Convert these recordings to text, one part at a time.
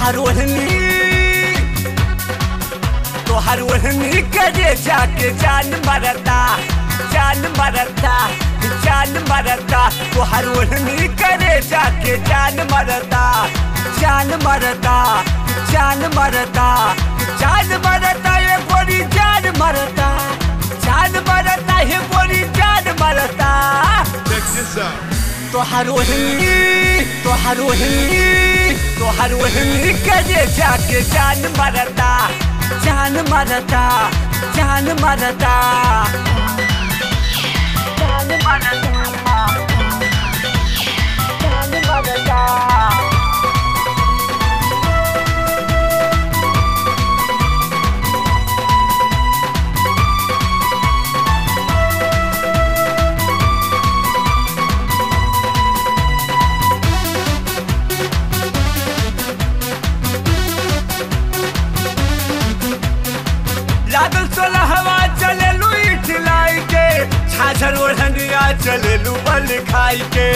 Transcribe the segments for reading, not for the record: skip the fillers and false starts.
तोहर ओढ़नी करे जाके जान मरता तोहर ओढ़नी करे जाके जान मरता ये गोरी जान मरता ये गोरी जान मरता तोहर ओढ़नी करे जाके जान मरता लागल सोलहवा चलेलू इठलाई के झाझर ओढ़निया चलेलू बल खाई के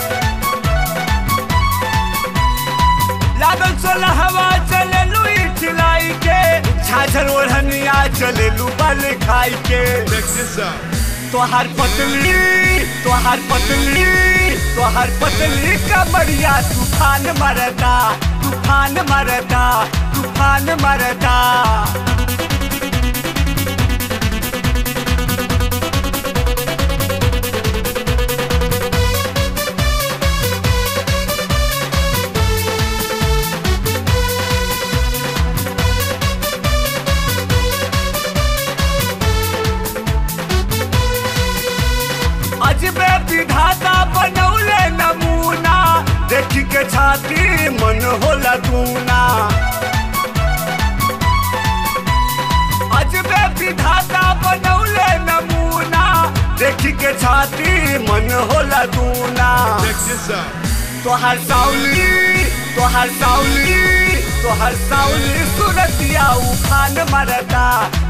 लागल सोलहवा चलेलू इठलाई के झाझर ओढ़निया चलेलू बल खाई के तोहर पतली कमरिया तूफान मरता अजबे विधाता बनौले नमूना देखी के छाती मन होला दूना अजबे विधाता बनौले नमूना देखी के छाती मन होला दूना तोहर साउली सुरतिया उफान मरता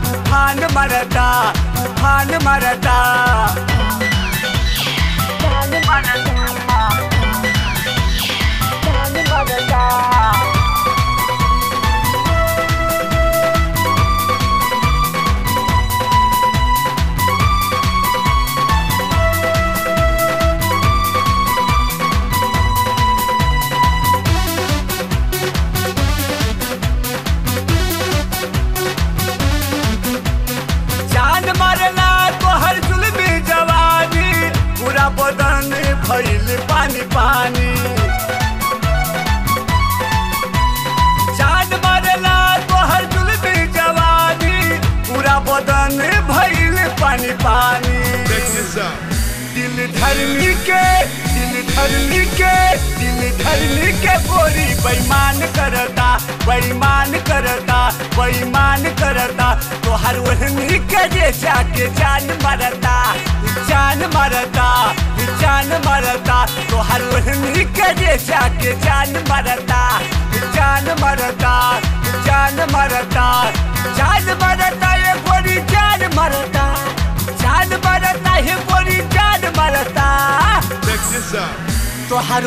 जान मरला तोहर जुल्मी जवानी पूरा बदन भइल पानी जान मरला तोहर जुल्मी जवानी पूरा बदन भइल पानी दिल धरनी के गोरी बेईमान करता तोहर ओढ़नी करे जाके जान मरता तोहर ओढ़नी करे जाके जान मरता ये गोरी जान मरता ये गोरी जान मरता तोहर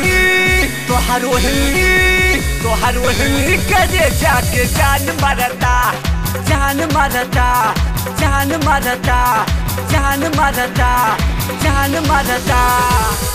ओढ़नी करे जाके जान मरता